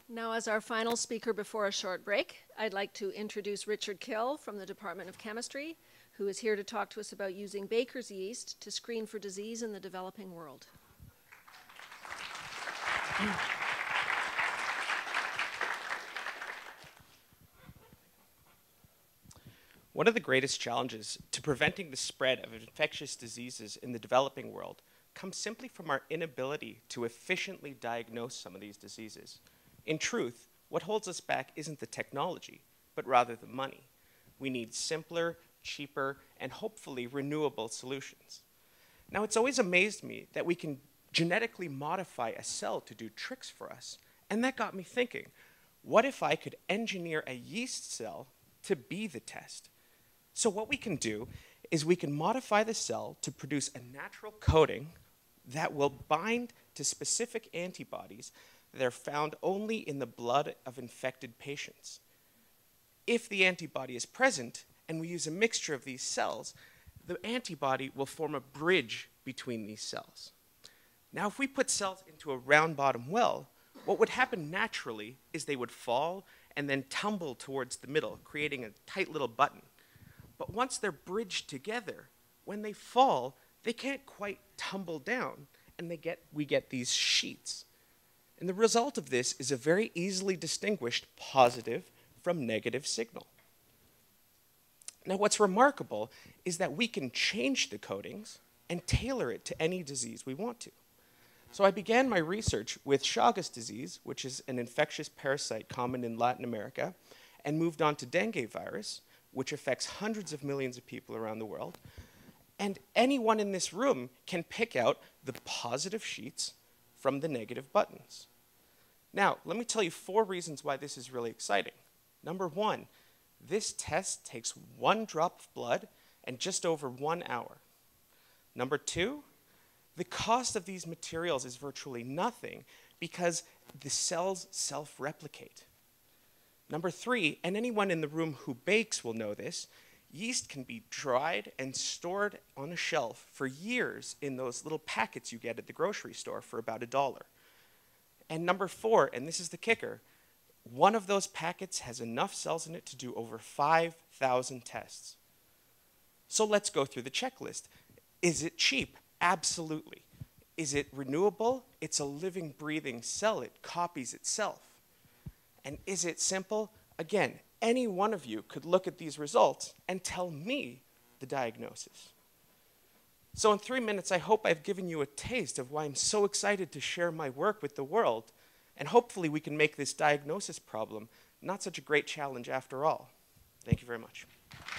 Now, as our final speaker before a short break, I'd like to introduce Richard Kill from the Department of Chemistry, who is here to talk to us about using baker's yeast to screen for disease in the developing world. One of the greatest challenges to preventing the spread of infectious diseases in the developing world comes simply from our inability to efficiently diagnose some of these diseases. In truth, what holds us back isn't the technology, but rather the money. We need simpler, cheaper, and hopefully renewable solutions. Now, it's always amazed me that we can genetically modify a cell to do tricks for us, and that got me thinking, what if I could engineer a yeast cell to be the test? So what we can do is we can modify the cell to produce a natural coating that will bind to specific antibodies that are found only in the blood of infected patients. If the antibody is present and we use a mixture of these cells, the antibody will form a bridge between these cells. Now, if we put cells into a round bottom well, what would happen naturally is they would fall and then tumble towards the middle, creating a tight little button. But once they're bridged together, when they fall, they can't quite tumble down, and we get these sheets. And the result of this is a very easily distinguished positive from negative signal. Now, what's remarkable is that we can change the coatings and tailor it to any disease we want to. So I began my research with Chagas disease, which is an infectious parasite common in Latin America, and moved on to dengue virus, which affects hundreds of millions of people around the world. And anyone in this room can pick out the positive sheets from the negative buttons. Now, let me tell you 4 reasons why this is really exciting. Number 1, this test takes 1 drop of blood and just over 1 hour. Number 2, the cost of these materials is virtually nothing because the cells self-replicate. Number 3, and anyone in the room who bakes will know this, yeast can be dried and stored on a shelf for years in those little packets you get at the grocery store for about $1. And number 4, and this is the kicker, one of those packets has enough cells in it to do over 5,000 tests. So let's go through the checklist. Is it cheap? Absolutely. Is it renewable? It's a living, breathing cell. It copies itself. And is it simple? Again, any one of you could look at these results and tell me the diagnosis. So in 3 minutes, I hope I've given you a taste of why I'm so excited to share my work with the world, and hopefully we can make this diagnosis problem not such a great challenge after all. Thank you very much.